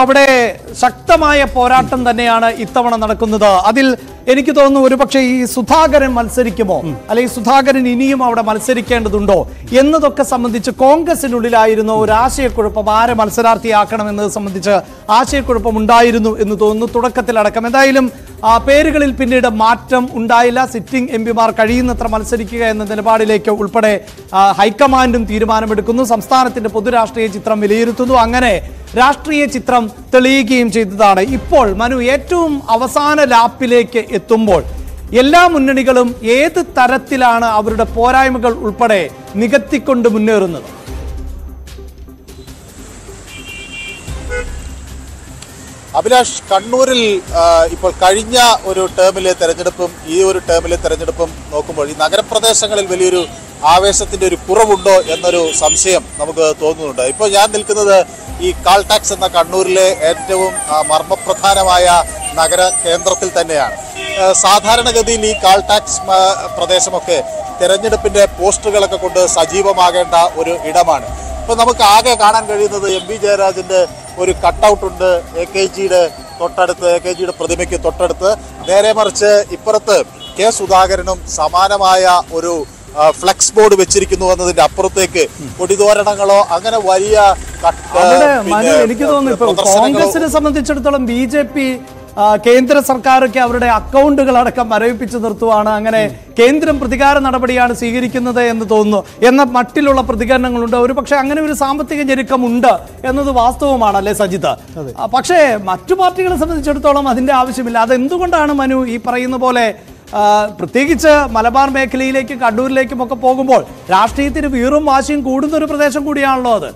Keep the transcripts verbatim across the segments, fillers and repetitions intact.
അവിടെ ശക്തമായ പോരാട്ടം തന്നെയാണ് ഇത്തവണ നടക്കുന്നത്. അതിൽ എനിക്ക് തോന്നുന്നു ഒരുപക്ഷെ ഈ സുധാകരൻ മത്സരിക്കുമോ, അല്ലെങ്കിൽ സുധാകരൻ ഇനിയും അവിടെ മത്സരിക്കേണ്ടതുണ്ടോ എന്നതൊക്കെ സംബന്ധിച്ച് കോൺഗ്രസിനുള്ളിലായിരുന്നു ഒരു ആശയക്കുഴപ്പം. ആരെ മത്സരാർത്ഥിയാക്കണം എന്നത് സംബന്ധിച്ച് ആശയക്കുഴപ്പം ഉണ്ടായിരുന്നു എന്ന് തോന്നുന്നു തുടക്കത്തിലടക്കം. എന്തായാലും ആ പേരുകളിൽ പിന്നീട് മാറ്റം ഉണ്ടായില്ല. സിറ്റിംഗ് എം പിമാർ കഴിയുന്നത്ര മത്സരിക്കുക എന്ന നിലപാടിലേക്ക് ഉൾപ്പെടെ ഹൈക്കമാൻഡും തീരുമാനമെടുക്കുന്നു. സംസ്ഥാനത്തിന്റെ പൊതുരാഷ്ട്രീയ ചിത്രം വിലയിരുത്തുന്നു. അങ്ങനെ രാഷ്ട്രീയ ചിത്രം തെളിയുകയും ചെയ്തതാണ്. ഇപ്പോൾ മനു ഏറ്റവും അവസാന ലാപ്പിലേക്ക് എത്തുമ്പോൾ എല്ലാ മുന്നണികളും ഏത് തരത്തിലാണ് അവരുടെ പോരായ്മകൾ ഉൾപ്പെടെ നികത്തിക്കൊണ്ട് മുന്നേറുന്നത്? അഭിലാഷ്, കണ്ണൂരിൽ ഇപ്പോൾ കഴിഞ്ഞ ഒരു ടേമിലെ തെരഞ്ഞെടുപ്പും ഈ ഒരു ടേമിലെ തെരഞ്ഞെടുപ്പും നോക്കുമ്പോൾ ഈ നഗരപ്രദേശങ്ങളിൽ വലിയൊരു ആവേശത്തിന്റെ ഒരു കുറവുണ്ടോ എന്നൊരു സംശയം നമുക്ക് തോന്നുന്നുണ്ട്. ഇപ്പോൾ ഞാൻ നിൽക്കുന്നത് ഈ കാൾ ടാക്സ് എന്ന കണ്ണൂരിലെ ഏറ്റവും മർമ്മപ്രധാനമായ നഗര കേന്ദ്രത്തിൽ തന്നെയാണ്. സാധാരണഗതിയിൽ ഈ കാൾ ടാക്സ് പ്രദേശമൊക്കെ തെരഞ്ഞെടുപ്പിന്റെ പോസ്റ്ററുകളൊക്കെ കൊണ്ട് സജീവമാകേണ്ട ഒരു ഇടമാണ്. ഇപ്പം നമുക്ക് ആകെ കാണാൻ കഴിയുന്നത് എം വി ജയരാജന്റെ ഒരു കട്ടൗട്ട് ഉണ്ട് എ കെ ജിയുടെ തൊട്ടടുത്ത്, എ കെ ജിയുടെ പ്രതിമയ്ക്ക് തൊട്ടടുത്ത്. നേരെ മറിച്ച് ഇപ്പുറത്ത് കെ സുധാകരനും സമാനമായ ഒരു ഫ്ലെക്സ് ബോർഡ് വെച്ചിരിക്കുന്നു എന്നതിന്റെ അപ്പുറത്തേക്ക് കൊടിതോരണങ്ങളോ അങ്ങനെ വലിയ എനിക്ക് തോന്നുന്നു കോൺഗ്രസിനെ സംബന്ധിച്ചിടത്തോളം ബി ജെ പി കേന്ദ്ര സർക്കാരൊക്കെ അവരുടെ അക്കൗണ്ടുകൾ അടക്കം മരവിപ്പിച്ചു നിർത്തുവാണ്. അങ്ങനെ കേന്ദ്രം പ്രതികാര നടപടിയാണ് സ്വീകരിക്കുന്നത് എന്ന് തോന്നുന്നു എന്ന മട്ടിലുള്ള പ്രതികരണങ്ങളുണ്ട്. ഒരു പക്ഷേ അങ്ങനെ ഒരു സാമ്പത്തിക ഞെരുക്കമുണ്ട് എന്നത് വാസ്തവമാണ്, അല്ലേ സജിത്ത്? പക്ഷേ മറ്റു പാർട്ടികളെ സംബന്ധിച്ചിടത്തോളം അതിന്റെ ആവശ്യമില്ല. അതെന്തുകൊണ്ടാണ് മനു ഈ പറയുന്ന പോലെ പ്രത്യേകിച്ച് മലബാർ മേഖലയിലേക്കും കണ്ണൂരിലേക്കും ഒക്കെ പോകുമ്പോൾ രാഷ്ട്രീയത്തിന് വീറും വാശിയും കൂടുന്ന ഒരു പ്രദേശം കൂടിയാണല്ലോ അത്.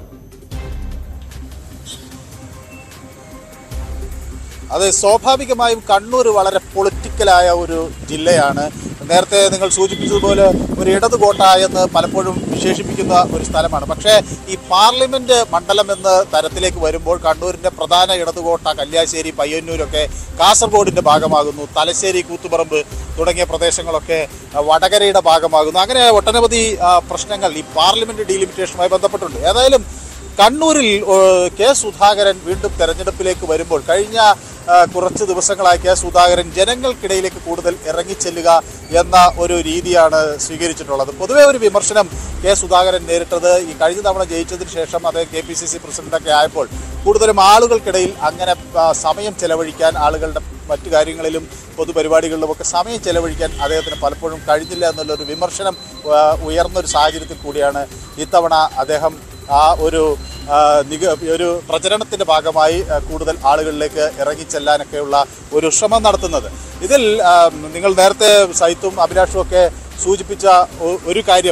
അത് സ്വാഭാവികമായും കണ്ണൂർ വളരെ പൊളിറ്റിക്കലായ ഒരു ജില്ലയാണ്. നേരത്തെ നിങ്ങൾ സൂചിപ്പിച്ചതുപോലെ ഒരു ഇടതുകോട്ട എന്ന് പലപ്പോഴും വിശേഷിപ്പിക്കുന്ന ഒരു സ്ഥലമാണ്. പക്ഷേ ഈ പാർലമെന്റ് മണ്ഡലം എന്ന തരത്തിലേക്ക് വരുമ്പോൾ കണ്ണൂരിൻ്റെ പ്രധാന ഇടതുകോട്ട കല്യാശ്ശേരി, പയ്യന്നൂരൊക്കെ കാസർഗോഡിൻ്റെ ഭാഗമാകുന്നു. തലശ്ശേരി, കൂത്തുപറമ്പ് തുടങ്ങിയ പ്രദേശങ്ങളൊക്കെ വടകരയുടെ ഭാഗമാകുന്നു. അങ്ങനെ ഒട്ടനവധി പ്രശ്നങ്ങൾ ഈ പാർലമെന്റ് ഡീലിമിറ്റേഷനുമായി ബന്ധപ്പെട്ടുണ്ട്. ഏതായാലും കണ്ണൂരിൽ കെ സുധാകരൻ വീണ്ടും തെരഞ്ഞെടുപ്പിലേക്ക് വരുമ്പോൾ കഴിഞ്ഞ കുറച്ച് ദിവസങ്ങളായി കെ സുധാകരൻ ജനങ്ങൾക്കിടയിലേക്ക് കൂടുതൽ ഇറങ്ങിച്ചെല്ലുക എന്ന ഒരു രീതിയാണ് സ്വീകരിച്ചിട്ടുള്ളത്. പൊതുവെ ഒരു വിമർശനം കെ സുധാകരൻ നേരിട്ടത് ഈ കഴിഞ്ഞ തവണ ജയിച്ചതിന് ശേഷം അദ്ദേഹം കെ പി സി സി പ്രസിഡന്റൊക്കെ ആയപ്പോൾ കൂടുതലും ആളുകൾക്കിടയിൽ അങ്ങനെ സമയം ചെലവഴിക്കാൻ, ആളുകളുടെ മറ്റു കാര്യങ്ങളിലും പൊതുപരിപാടികളിലുമൊക്കെ സമയം ചെലവഴിക്കാൻ അദ്ദേഹത്തിന് പലപ്പോഴും കഴിഞ്ഞില്ല എന്നുള്ളൊരു വിമർശനം ഉയർന്നൊരു സാഹചര്യത്തിൽ കൂടിയാണ് ഇത്തവണ അദ്ദേഹം ആ ഒരു നിക ഒരു പ്രചരണത്തിൻ്റെ ഭാഗമായി കൂടുതൽ ആളുകളിലേക്ക് ഇറങ്ങിച്ചെല്ലാനൊക്കെയുള്ള ഒരു ശ്രമം നടത്തുന്നത്. ഇതിൽ നിങ്ങൾ നേരത്തെ സൈത്തും അഭിലാഷും ഒക്കെ സൂചിപ്പിച്ച ഒരു കാര്യം,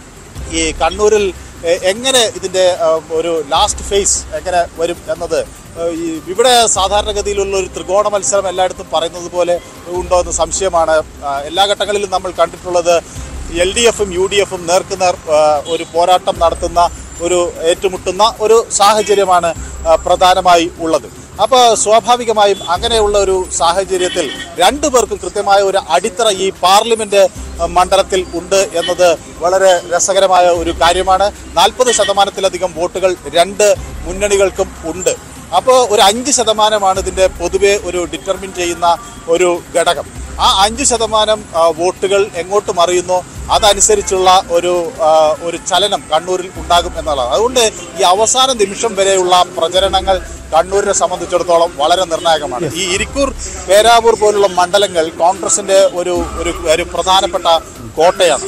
ഈ കണ്ണൂരിൽ എങ്ങനെ ഇതിൻ്റെ ഒരു ലാസ്റ്റ് ഫേസ് എങ്ങനെ വരും എന്നത്, ഈ ഇവിടെ സാധാരണഗതിയിലുള്ള ഒരു ത്രികോണ മത്സരം എല്ലായിടത്തും പറയുന്നത് പോലെ ഉണ്ടോ എന്ന് സംശയമാണ്. എല്ലാ ഘട്ടങ്ങളിലും നമ്മൾ കണ്ടിട്ടുള്ളത് എൽ ഡി എഫും യു ഡി എഫും നേർക്കുനേർ ഒരു പോരാട്ടം നടത്തുന്ന ഒരു ഏറ്റുമുട്ടുന്ന ഒരു സാഹചര്യമാണ് പ്രധാനമായി ഉള്ളത്. അപ്പോൾ സ്വാഭാവികമായും അങ്ങനെയുള്ള ഒരു സാഹചര്യത്തിൽ രണ്ടു പേർക്കും കൃത്യമായ ഒരു അടിത്തറ ഈ പാർലമെന്റ് മണ്ഡലത്തിൽ ഉണ്ട് എന്നത് വളരെ രസകരമായ ഒരു കാര്യമാണ്. നാൽപ്പത് ശതമാനത്തിലധികം വോട്ടുകൾ രണ്ട് മുന്നണികൾക്കും ഉണ്ട്. അപ്പോൾ ഒരു അഞ്ച് ശതമാനമാണ് ഇതിൻ്റെ പൊതുവെ ഒരു ഡിറ്റർമിൻ ചെയ്യുന്ന ഒരു ഘടകം. ആ അഞ്ച് ശതമാനം വോട്ടുകൾ എങ്ങോട്ട് മറിയുന്നോ അതനുസരിച്ചുള്ള ഒരു ഒരു ചലനം കണ്ണൂരിൽ ഉണ്ടാകും എന്നുള്ളതാണ്. അതുകൊണ്ട് ഈ അവസാന നിമിഷം വരെയുള്ള പ്രചരണങ്ങൾ കണ്ണൂരിനെ സംബന്ധിച്ചിടത്തോളം വളരെ നിർണായകമാണ്. ഈ ഇരിക്കൂർ, പേരാവൂർ പോലുള്ള മണ്ഡലങ്ങൾ കോൺഗ്രസിൻ്റെ ഒരു ഒരു പ്രധാനപ്പെട്ട കോട്ടയാണ്.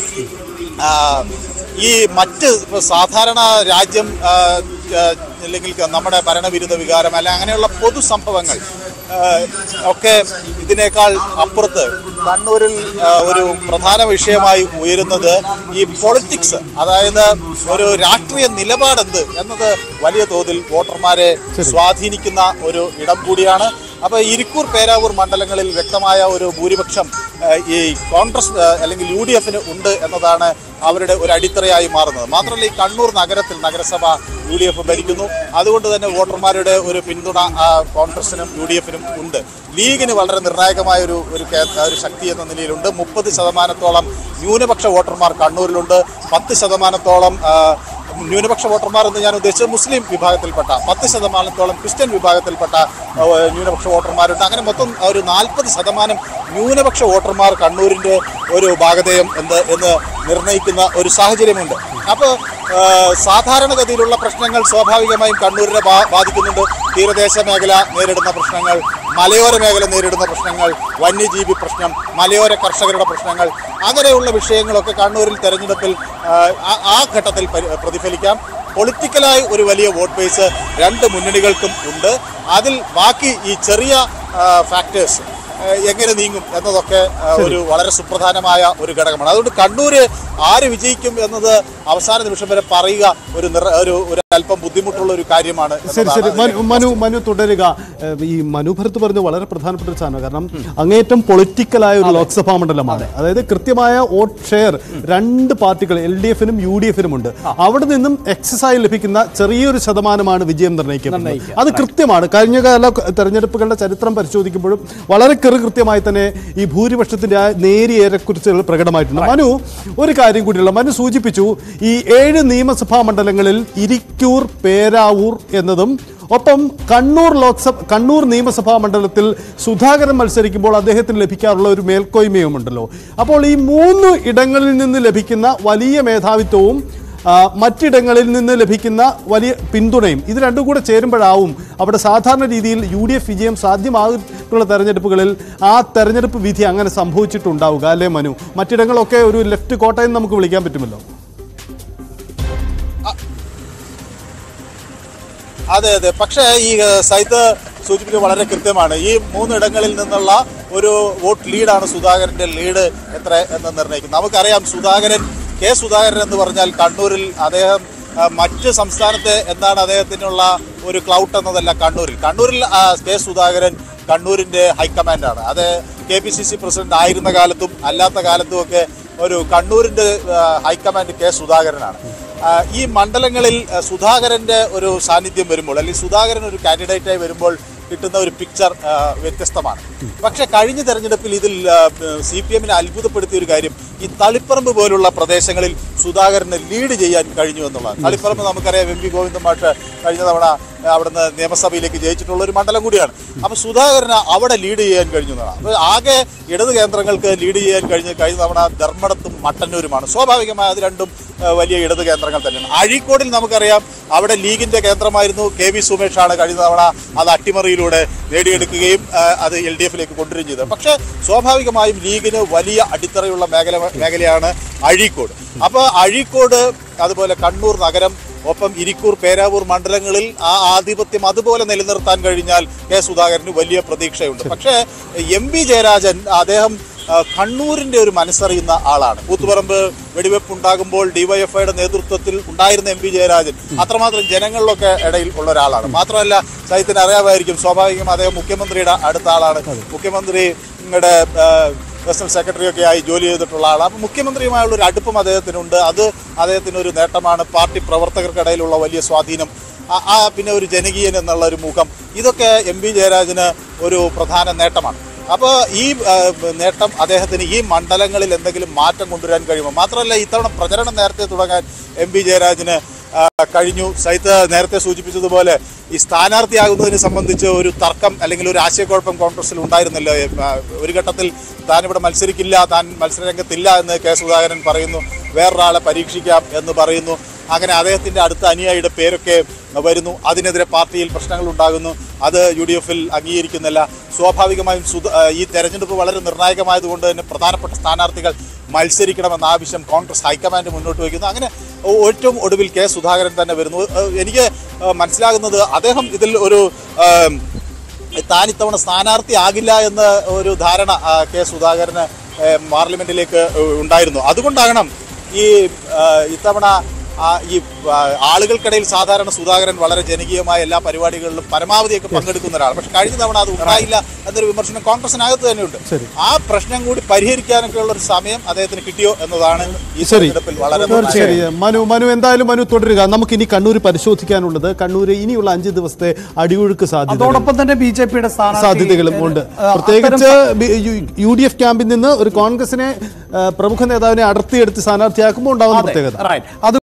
ഈ മറ്റ് സാധാരണ രാജ്യം അല്ലെങ്കിൽ നമ്മുടെ ഭരണവിരുദ്ധ വികാരം അല്ല അങ്ങനെയുള്ള പൊതുസംഭവങ്ങൾ ഒക്കെ ഇതിനേക്കാൾ അപ്പുറത്ത് കണ്ണൂരിൽ ഒരു പ്രധാന വിഷയമായി ഉയരുന്നത് ഈ പൊളിറ്റിക്സ്, അതായത് ഒരു രാഷ്ട്രീയ നിലപാടെന്ത് എന്നത് വലിയ തോതിൽ വോട്ടർമാരെ സ്വാധീനിക്കുന്ന ഒരു ഇടം കൂടിയാണ്. അപ്പോൾ ഇരിക്കൂർ, പേരാവൂർ മണ്ഡലങ്ങളിൽ വ്യക്തമായ ഒരു ഭൂരിപക്ഷം ഈ കോൺഗ്രസ് അല്ലെങ്കിൽ യു ഡി എഫിന് ഉണ്ട് എന്നതാണ് അവരുടെ ഒരു അടിത്തറയായി മാറുന്നത്. മാത്രമല്ല ഈ കണ്ണൂർ നഗരത്തിൽ നഗരസഭ യു ഡി എഫ് ഭരിക്കുന്നു. അതുകൊണ്ട് തന്നെ വോട്ടർമാരുടെ ഒരു പിന്തുണ കോൺഗ്രസിനും യു ഡി എഫിനും ഉണ്ട്. ലീഗിന് വളരെ നിർണായകമായ ഒരു ഒരു ശക്തി എന്ന നിലയിലുണ്ട്. മുപ്പത് ശതമാനത്തോളം ന്യൂനപക്ഷ വോട്ടർമാർ കണ്ണൂരിലുണ്ട്. പത്ത് ശതമാനത്തോളം ന്യൂനപക്ഷ വോട്ടർമാർ എന്ന് ഞാൻ ഉദ്ദേശിച്ചത് മുസ്ലിം വിഭാഗത്തിൽപ്പെട്ട പത്ത് ശതമാനത്തോളം ക്രിസ്ത്യൻ വിഭാഗത്തിൽപ്പെട്ട ന്യൂനപക്ഷ വോട്ടർമാരുണ്ട്. അങ്ങനെ മൊത്തം ഒരു നാൽപ്പത് ശതമാനം ന്യൂനപക്ഷ വോട്ടർമാർ കണ്ണൂരിൻ്റെ ഒരു ഭാഗധേയം എന്ന് എന്ന് നിർണ്ണയിക്കുന്ന ഒരു സാഹചര്യമുണ്ട്. അപ്പോൾ സാധാരണഗതിയിലുള്ള പ്രശ്നങ്ങൾ സ്വാഭാവികമായും കണ്ണൂരിനെ ബാധിക്കുന്നുണ്ട്. തീരദേശ മേഖല നേരിടുന്ന പ്രശ്നങ്ങൾ, മലയോര മേഖല നേരിടുന്ന പ്രശ്നങ്ങൾ, വന്യജീവി പ്രശ്നം, മലയോര കർഷകരുടെ പ്രശ്നങ്ങൾ, അങ്ങനെയുള്ള വിഷയങ്ങളൊക്കെ കണ്ണൂരിൽ തെരഞ്ഞെടുപ്പിൽ ആ ഘട്ടത്തിൽ പ്രതിഫലിക്കാം. പൊളിറ്റിക്കലായി ഒരു വലിയ വോട്ട് ബേസ് രണ്ട് മുന്നണികൾക്കും ഉണ്ട്. അതിൽ ബാക്കി ഈ ചെറിയ ഫാക്ടേഴ്സ് എങ്ങനെ നീങ്ങും എന്നതൊക്കെ ഒരു വളരെ സുപ്രധാനമായ ഒരു ഘടകമാണ്. അതുകൊണ്ട് കണ്ണൂര് ആര് വിജയിക്കും എന്നത് അവസാന നിമിഷം വരെ പറയുക ഒരു ഒരു ഒരു അല്പം ബുദ്ധിമുട്ടുള്ള ഒരു കാര്യമാണ്. ശരി ശരി മനു മനു തുടരുക. ഈ മനു ഭരത് പറഞ്ഞ വളരെ പ്രധാനപ്പെട്ട ഒരു സാധനം, കാരണം അങ്ങേറ്റം പൊളിറ്റിക്കലായ ഒരു ലോക്സഭാ മണ്ഡലമാണ്. അതായത് കൃത്യമായ വോട്ട് ഷെയർ രണ്ട് പാർട്ടികൾ എൽ ഡി എഫിനും യു ഡി എഫിനും ഉണ്ട്. അവിടെ നിന്നും എക്സസൈസ് ലഭിക്കുന്ന ചെറിയൊരു ശതമാനമാണ് വിജയം നിർണ്ണയിക്കുന്നത്. അത് കൃത്യമാണ്. കഴിഞ്ഞ കാല തെരഞ്ഞെടുപ്പുകളുടെ ചരിത്രം പരിശോധിക്കുമ്പോഴും വളരെ കൃത്യമായി തന്നെ ഈ ഭൂരിപക്ഷത്തിന്റെ നേരിയ ഏറെക്കുറിച്ചുകൾ പ്രകടമായിട്ടുണ്ട്. മനു ഒരു കാര്യം കൂടിയുള്ള മനു സൂചിപ്പിച്ചു, ഈ ഏഴ് നിയമസഭാ മണ്ഡലങ്ങളിൽ ഇരിക്കൂർ, പേരാവൂർ എന്നതും ഒപ്പം കണ്ണൂർ ലോക്സഭ കണ്ണൂർ നിയമസഭാ മണ്ഡലത്തിൽ സുധാകരൻ മത്സരിക്കുമ്പോൾ അദ്ദേഹത്തിന് ലഭിക്കാറുള്ള ഒരു മേൽക്കോയ്മയുമുണ്ടല്ലോ. അപ്പോൾ ഈ മൂന്ന് ഇടങ്ങളിൽ നിന്ന് ലഭിക്കുന്ന വലിയ മേധാവിത്വവും മറ്റിടങ്ങളിൽ നിന്ന് ലഭിക്കുന്ന വലിയ പിന്തുണയും ഇത് രണ്ടും കൂടെ ചേരുമ്പോഴാവും അവിടെ സാധാരണ രീതിയിൽ യു ഡി എഫ് വിജയം സാധ്യമായിട്ടുള്ള തെരഞ്ഞെടുപ്പുകളിൽ ആ തെരഞ്ഞെടുപ്പ് വിധി അങ്ങനെ സംഭവിച്ചിട്ടുണ്ടാവുക അല്ലേ മനു? മറ്റിടങ്ങളൊക്കെ ഒരു ലെഫ്റ്റ് കോട്ടയെന്ന് നമുക്ക് വിളിക്കാൻ പറ്റുമല്ലോ. അതെ അതെ പക്ഷേ ഈ സൈത്ത് സൂചിപ്പിക്കുന്നത് വളരെ കൃത്യമാണ്. ഈ മൂന്നിടങ്ങളിൽ നിന്നുള്ള ഒരു വോട്ട് ലീഡാണ് സുധാകരൻ്റെ ലീഡ് എത്ര എന്ന് നിർണ്ണയിക്കുന്നത്. നമുക്കറിയാം സുധാകരൻ കെ സുധാകരൻ എന്ന് പറഞ്ഞാൽ കണ്ണൂരിൽ അദ്ദേഹം മറ്റ് സംസ്ഥാനത്തെ എന്താണ് അദ്ദേഹത്തിനുള്ള ഒരു ക്ലൗട്ട് എന്നതല്ല. കണ്ണൂരിൽ കണ്ണൂരിൽ കെ സുധാകരൻ കണ്ണൂരിൻ്റെ ഹൈക്കമാൻഡാണ്. അത് K P C C president ആയിരുന്ന കാലത്തും അല്ലാത്ത കാലത്തും ഒക്കെ ഒരു കണ്ണൂരിൻ്റെ ഹൈക്കമാൻഡ് കെ സുധാകരനാണ്. ഈ മണ്ഡലങ്ങളിൽ സുധാകരൻ്റെ ഒരു സാന്നിധ്യം വരുമ്പോൾ അല്ലെങ്കിൽ സുധാകരൻ ഒരു കാൻഡിഡേറ്റായി വരുമ്പോൾ കിട്ടുന്ന ഒരു പിക്ചർ വ്യത്യസ്തമാണ്. പക്ഷേ കഴിഞ്ഞ തെരഞ്ഞെടുപ്പിൽ ഇതിൽ സി പി എമ്മിനെ അത്ഭുതപ്പെടുത്തിയ ഒരു കാര്യം ഈ തളിപ്പറമ്പ് പോലുള്ള പ്രദേശങ്ങളിൽ സുധാകരനെ ലീഡ് ചെയ്യാൻ കഴിഞ്ഞു എന്നുള്ളതാണ്. തളിപ്പറമ്പ് നമുക്കറിയാം എം വി ഗോവിന്ദൻ മാഷ് കഴിഞ്ഞ തവണ അവിടുന്ന് നിയമസഭയിലേക്ക് ജയിച്ചിട്ടുള്ള ഒരു മണ്ഡലം കൂടിയാണ്. അപ്പോൾ സുധാകരന് അവിടെ ലീഡ് ചെയ്യാൻ കഴിഞ്ഞു എന്നതാണ്. അപ്പോൾ ആകെ ഇടത് കേന്ദ്രങ്ങൾക്ക് ലീഡ് ചെയ്യാൻ കഴിഞ്ഞ് കഴിഞ്ഞ തവണ ധർമ്മടത്തും മട്ടന്നൂരുമാണ്. സ്വാഭാവികമായി അത് രണ്ടും വലിയ ഇടത് കേന്ദ്രങ്ങൾ തന്നെയാണ്. അഴീക്കോടിൽ നമുക്കറിയാം അവിടെ ലീഗിൻ്റെ കേന്ദ്രമായിരുന്നു. കെ വി സുമേഷാണ് കഴിഞ്ഞ തവണ അത് അട്ടിമറിയിലൂടെ നേടിയെടുക്കുകയും അത് എൽ ഡി എഫിലേക്ക് കൊണ്ടുവരികയും ചെയ്തത്. പക്ഷേ സ്വാഭാവികമായും ലീഗിന് വലിയ അടിത്തറയുള്ള മേഖല മേഖലയാണ് അഴീക്കോട്. അപ്പോൾ അഴീക്കോട് അതുപോലെ കണ്ണൂർ നഗരം ഒപ്പം ഇരിക്കൂർ, പേരാവൂർ മണ്ഡലങ്ങളിൽ ആ ആധിപത്യം അതുപോലെ നിലനിർത്താൻ കഴിഞ്ഞാൽ കെ സുധാകരന് വലിയ പ്രതീക്ഷയുണ്ട്. പക്ഷേ എം വി ജയരാജൻ അദ്ദേഹം കണ്ണൂരിൻ്റെ ഒരു മനസ്സറിയുന്ന ആളാണ്. കൂത്തുപറമ്പ് വെടിവെപ്പ് ഉണ്ടാകുമ്പോൾ ഡിവൈഎഫ്ഐയുടെ നേതൃത്വത്തിൽ ഉണ്ടായിരുന്ന എം വി ജയരാജൻ അത്രമാത്രം ജനങ്ങളിലൊക്കെ ഇടയിൽ ഉള്ള ഒരാളാണ്. മാത്രമല്ല സഹിത്തിന് അറിയാമായിരിക്കും, സ്വാഭാവികം അദ്ദേഹം മുഖ്യമന്ത്രിയുടെ അടുത്ത ആളാണ്. മുഖ്യമന്ത്രിയുടെ പേഴ്സണൽ സെക്രട്ടറി ഒക്കെ ആയി ജോലി ചെയ്തിട്ടുള്ള ആളാണ്. അപ്പോൾ മുഖ്യമന്ത്രിയുമായുള്ള ഒരു അടുപ്പം അദ്ദേഹത്തിനുണ്ട്. അത് അദ്ദേഹത്തിനൊരു നേട്ടമാണ്. പാർട്ടി പ്രവർത്തകർക്കിടയിലുള്ള വലിയ സ്വാധീനം, ആ പിന്നെ ഒരു ജനകീയൻ എന്നുള്ള ഒരു മുഖം, ഇതൊക്കെ എം വി ജയരാജന് ഒരു പ്രധാന നേട്ടമാണ്. അപ്പോൾ ഈ നേട്ടം അദ്ദേഹത്തിന് ഈ മണ്ഡലങ്ങളിൽ എന്തെങ്കിലും മാറ്റം കൊണ്ടുവരാൻ കഴിയുമോ? മാത്രമല്ല ഇത്തവണ പ്രചരണം നേരത്തെ തുടങ്ങാൻ എം വി ജയരാജന് കഴിഞ്ഞു. സൈത്ത് നേരത്തെ സൂചിപ്പിച്ചതുപോലെ ഈ സ്ഥാനാർത്ഥിയാകുന്നതിനെ സംബന്ധിച്ച് ഒരു തർക്കം അല്ലെങ്കിൽ ഒരു ആശയക്കുഴപ്പം കോൺഗ്രസിൽ ഉണ്ടായിരുന്നല്ലോ. ഒരു ഘട്ടത്തിൽ താൻ ഇവിടെ മത്സരിക്കില്ല, താൻ മത്സരരംഗത്തില്ല എന്ന് കെ സുധാകരൻ പറയുന്നു. വേറൊരാളെ പരീക്ഷിക്കാം എന്ന് പറയുന്നു. അങ്ങനെ അദ്ദേഹത്തിൻ്റെ അടുത്ത അനുയായിയുടെ പേരൊക്കെ വരുന്നു. അതിനെതിരെ പാർട്ടിയിൽ പ്രശ്നങ്ങൾ ഉണ്ടാകുന്നു. അത് യു ഡി എഫിൽ അംഗീകരിക്കുന്നില്ല. സ്വാഭാവികമായും സുധ ഈ തെരഞ്ഞെടുപ്പ് വളരെ നിർണായകമായതുകൊണ്ട് തന്നെ പ്രധാനപ്പെട്ട സ്ഥാനാർത്ഥികൾ മത്സരിക്കണമെന്ന ആവശ്യം കോൺഗ്രസ് ഹൈക്കമാൻഡ് മുന്നോട്ട് വയ്ക്കുന്നു. അങ്ങനെ ഏറ്റവും ഒടുവിൽ കെ സുധാകരൻ തന്നെ വരുന്നു. എനിക്ക് മനസ്സിലാകുന്നത് അദ്ദേഹം ഇതിൽ ഒരു താൻ ഇത്തവണ സ്ഥാനാർത്ഥി ആകില്ല എന്ന ഒരു ധാരണ കെ സുധാകരന് പാർലമെന്റിലേക്ക് ഉണ്ടായിരുന്നു. അതുകൊണ്ടാകണം ഈ ഇത്തവണ ഈ ആളുകൾക്കിടയിൽ സാധാരണ സുധാകരൻ വളരെ ജനകീയമായ എല്ലാ പരിപാടികളിലും പരമാവധിയൊക്കെ പങ്കെടുക്കുന്ന ഒരാൾ. പക്ഷെ കഴിഞ്ഞ തവണ അത് ഉണ്ടായില്ല എന്നൊരു വിമർശനം കോൺഗ്രസിനകത്ത് തന്നെയുണ്ട്. ആ പ്രശ്നം കൂടി പരിഹരിക്കാനൊക്കെ ഉള്ള ഒരു സമയം അദ്ദേഹത്തിന് കിട്ടിയോ എന്നതാണ് ഈ തെരഞ്ഞെടുപ്പിൽ വളരെ മനു മനു എന്തായാലും മനു തുടരുക. നമുക്ക് ഇനി കണ്ണൂർ പരിശോധിക്കാനുള്ളത്, കണ്ണൂർ ഇനിയുള്ള അഞ്ച് ദിവസത്തെ അടിയൊഴുക്ക് സാധ്യത, അതോടൊപ്പം തന്നെ ബി ജെ പിയുടെ സാധ്യതകളും ഉണ്ട്. പ്രത്യേകിച്ച് യു ഡി എഫ് ക്യാമ്പിൽ നിന്ന് ഒരു കോൺഗ്രസിനെ പ്രമുഖ നേതാവിനെ അടർത്തിയെടുത്ത് സ്ഥാനാർത്ഥിയാക്കുമ്പോൾ ഉണ്ടാകുന്ന പ്രത്യേകത.